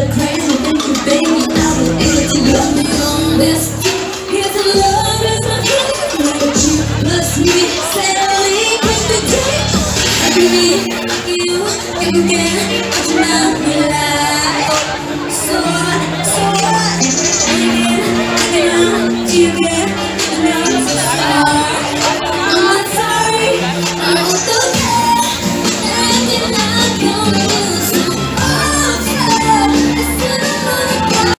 the crazy. Thank you, baby. I was able to love me on this. Here's the love is my feeling. But you plus me, sadly, can be take. I believe you again, but you not rely. So